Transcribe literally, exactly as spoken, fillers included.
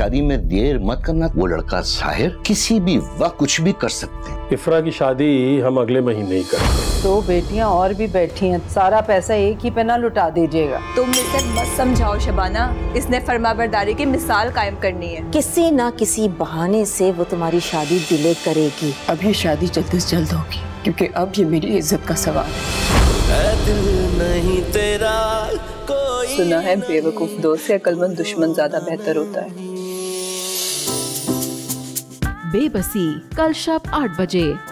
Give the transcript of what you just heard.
शादी में देर मत करना। वो लड़का साहिर किसी भी वक्त कुछ भी कर सकते हैं। इफ्रा की शादी हम अगले महीने ही करेंगे। दो बेटियां और भी बैठी हैं, सारा पैसा एक ही पे ना लुटा दीजिएगा। तुम इसे मत समझाओ शबाना, इसने फरमाबरदारी की मिसाल कायम करनी है। किसी ना किसी बहाने से वो तुम्हारी शादी डिले करेगी। अब ये शादी जल्द से जल्द होगी, क्योंकि अब ये मेरी इज्जत का सवाल है। दिल नहीं तेरा कोई सुना है बेवकूफ दोस्त से अक्लमंद दुश्मन ज्यादा बेहतर होता है। बेबसी कल शाम आठ बजे।